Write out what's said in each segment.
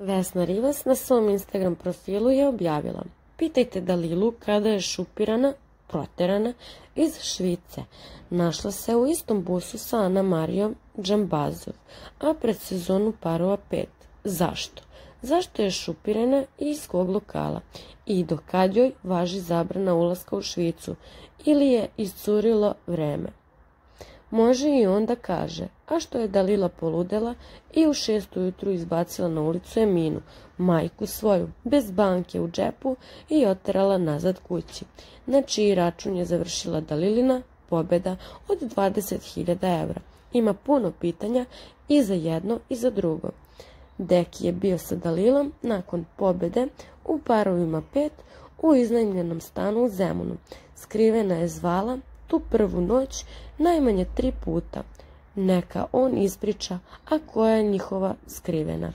Vesna Rivas na svom Instagram profilu je objavila: pitajte Dalilu kada je šupirana, proterana iz Švice. Našla se u istom busu sa Ana Marijom Džambazov, a pred sezonu Parova 5. Zašto? Zašto je šupirana i iz kog lokala? I do kad joj važi zabrana ulaska u Švicu? Ili je iscurilo vreme? Može i on da kaže, a što je Dalila poludela i u 6 ujutru izbacila na ulicu Eminu, majku svoju, bez banke u džepu i oterala nazad kući, na čiji račun je završila Dalilina pobeda od 20.000 evra. Ima puno pitanja i za jedno i za drugo. Deki je bio sa Dalilom nakon pobede u Parovima 5 u iznajmljenom stanu u Zemunu. Skrivena je zvala tu prvu noć najmanje 3 puta. Neka on ispriča, a koja je njihova skrivena.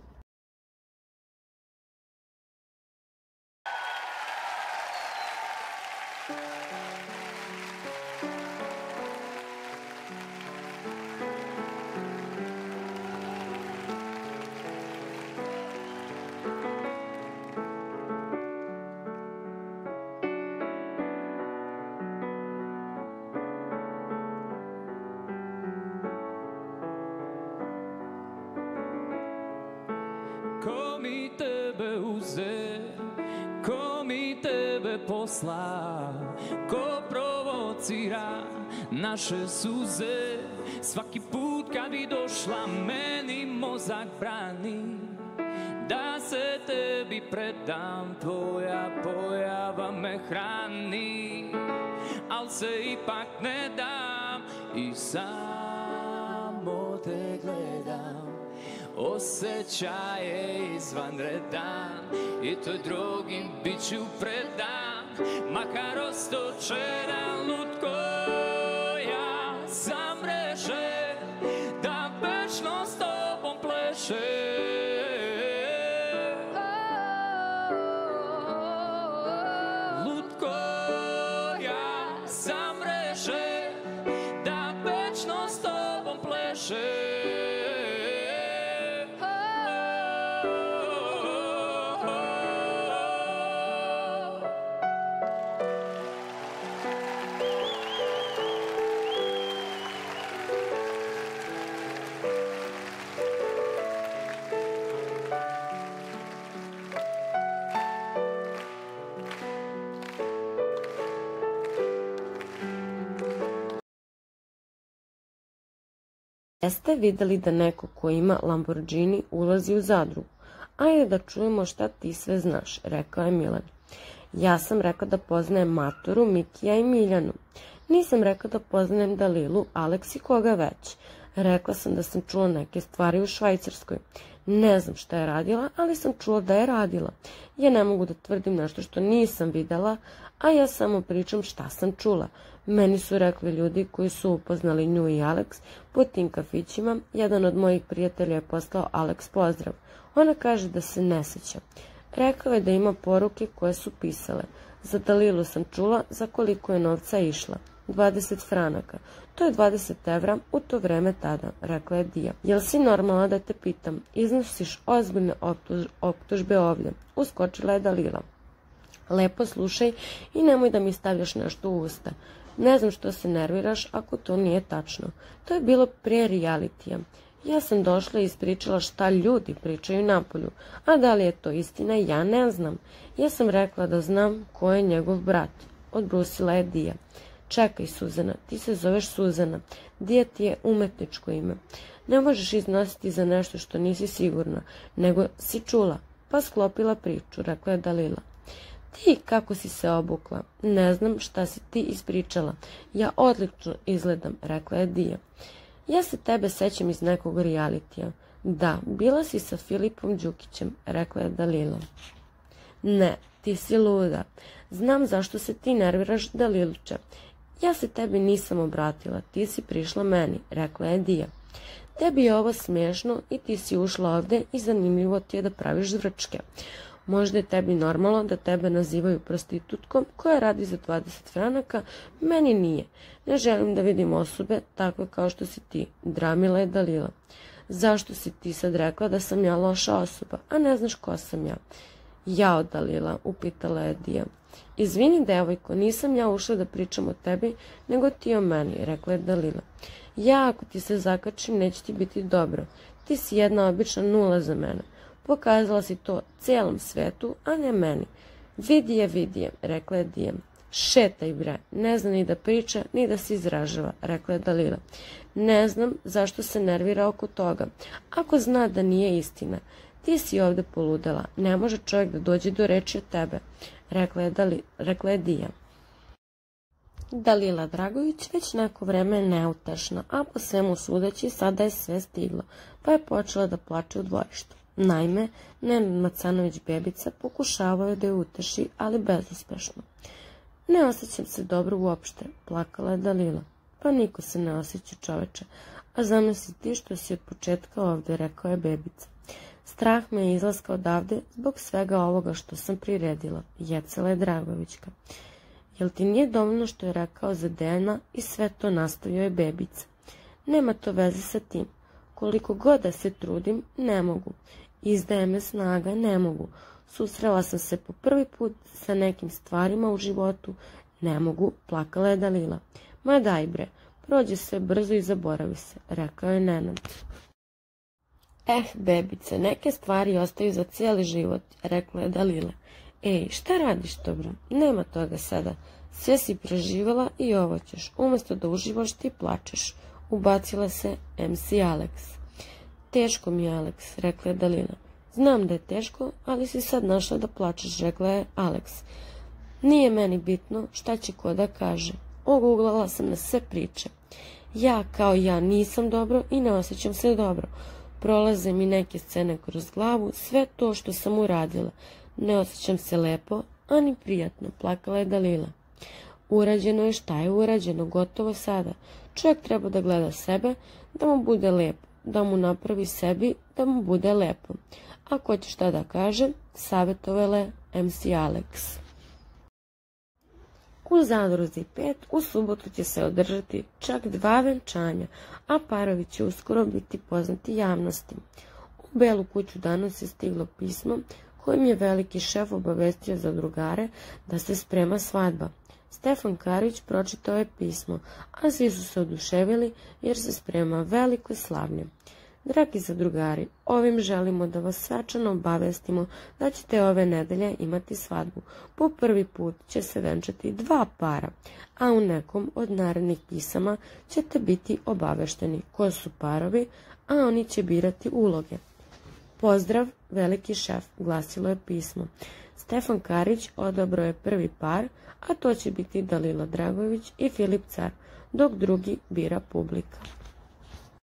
Ko mi tebe uze, ko mi tebe posla, ko provocira naše suze. Svaki put kad bi došla meni mozak brani da se tebi predam, tvoja pojava me hrani, al se ipak ne dam i samo te gledam. Osjećaje izvanredan i toj drugim bit ću predan, makar ostočena lutko ja zamreže, da večno s tobom pleše. Lutko ja zamreže, da večno s tobom pleše. Jeste videli da neko ko ima Lamborghini ulazi u zadrugu? Ajde da čujemo šta ti sve znaš, rekao je Milan. Ja sam rekao da poznajem Maturu, Mikija i Miljanu. Nisam rekao da poznajem Dalilu, Aleks i koga već. Rekla sam da sam čula neke stvari u Švajcarskoj. Ne znam šta je radila, ali sam čula da je radila. Ja ne mogu da tvrdim nešto što nisam videla, a ja samo pričam šta sam čula. Meni su rekli ljudi koji su upoznali nju i Aleks po tim kafićima. Jedan od mojih prijatelja je poslao Aleks pozdrav. Ona kaže da se ne sjeća. Rekao je da ima poruke koje su pisale. Za Dalilu sam čula za koliko je novca išla. 20 franaka. To je 20 evra u to vreme tada, rekla je Dija. Jel si normalna da te pitam? Iznosiš ozbiljne optužbe ovdje. Uskočila je Dalila. Lepo slušaj i nemoj da mi stavljaš nešto u usta. Ne znam što se nerviraš ako to nije tačno. To je bilo prije realitija. Ja sam došla i ispričala šta ljudi pričaju napolju, a da li je to istina ja ne znam. Ja sam rekla da znam ko je njegov brat. Odbrusila je Dija. Čekaj Suzana, ti se zoveš Suzana. Dija ti je umetničko ime. Ne možeš iznositi za nešto što nisi sigurna, nego si čula, pa sklopila priču, rekla je Dalila. Ti kako si se obukla? Ne znam šta si ti ispričala. Ja odlično izgledam, rekla je Dija. Ja se tebe sećam iz nekog realitija. Da, bila si sa Filipom Đukićem, rekla je Dalila. Ne, ti si luda. Znam zašto se ti nerviraš, Daliluče. Ja se tebi nisam obratila, ti si prišla meni, rekla je Dija. Tebi je ovo smiješno i ti si ušla ovdje i zanimljivo ti je da praviš zvrčke. Možda je tebi normalno da tebe nazivaju prostitutkom koja radi za 20 franaka, meni nije. Ne želim da vidim osobe takve kao što si ti, dramila je Dalila. Zašto si ti sad rekla da sam ja loša osoba, a ne znaš ko sam ja? Jao, Dalila, upitala je Dija. Izvini, devojko, nisam ja ušla da pričam o tebi, nego ti o meni, rekla je Dalila. Ja, ako ti se zakačim, neće ti biti dobro. Ti si jedna obična nula za mene. Pokazala si to cijelom svetu, a ne meni. Vidi je, rekla je Dija. Šetaj, bre, ne zna ni da priča, ni da se izražava, rekla je Dalila. Ne znam zašto se nervira oko toga, ako zna da nije istina. Ti si ovde poludela, ne može čovjek da dođe do reči od tebe, rekla je Dija. Dalila Dragović već neko vreme je neutešna, a po svemu sudeći sada je sve stiglo, pa je počela da plače u dvorištu. Naime, Nenad Macanović bebica pokušavao je da je uteši, ali bezuspešno. Ne osjećam se dobro uopšte, plakala je Dalila. Pa niko se ne osjeća, čoveče, a zamisli ti što si od početka ovde, rekao je bebica. Strah me je izlaska odavde zbog svega ovoga što sam priredila, jecala je Dragovićka. Jel ti nije dovoljno što je rekao za Dejana i sve to nastavio je bebica? Nema to veze sa tim. Koliko god da se trudim, ne mogu. Izdaje me snaga, ne mogu. Susrela sam se po prvi put sa nekim stvarima u životu, ne mogu, plakala je Dalila. Ma daj bre, prođe sve brzo i zaboravi se, rekao je Nenad. Bebice, neke stvari ostaju za cijeli život, rekla je Dalila. Ej, šta radiš to, bre? Nema toga sada. Sve si preživjela i ovo ćeš. Umjesto da uživaš ti plačeš. Ubacila se MC Alex. Teško mi je, Alex, rekla je Dalila. Znam da je teško, ali si sad našla da plačeš, rekla je Alex. Nije meni bitno šta će ko da kaže. Oguglala sam na sve priče. Ja kao ja nisam dobro i ne osjećam se dobro. Prolaze mi neke scene kroz glavu, sve to što sam uradila. Ne osjećam se lepo, ani prijatno, plakala je Dalila. Urađeno je šta je urađeno, gotovo sada. Čovjek treba da gleda sebe, da mu bude lepo, da mu napravi sebi, da mu bude lepo. Ako će šta da kaže, savjetovala je MC Alex. U Zadruzi 5 u subotu će se održati čak 2 venčanja, a parovi će uskoro biti poznati javnosti. U Belu kuću danas je stiglo pismo kojim je veliki šef obavestio zadrugare da se sprema svadba. Stefan Karić pročitao je pismo, a svi su se oduševili jer se sprema veliko slavlje. Dragi zadrugari, ovim želimo da vas svečano obavestimo da ćete ove nedelje imati svadbu. Po prvi put će se venčati 2 para, a u nekom od narednih pisama ćete biti obavešteni ko su parovi, a oni će birati uloge. Pozdrav, veliki šef, glasilo je pismo. Stefan Karić odabrao je prvi par, a to će biti Dalila Dragović i Filip Car, dok drugi bira publika.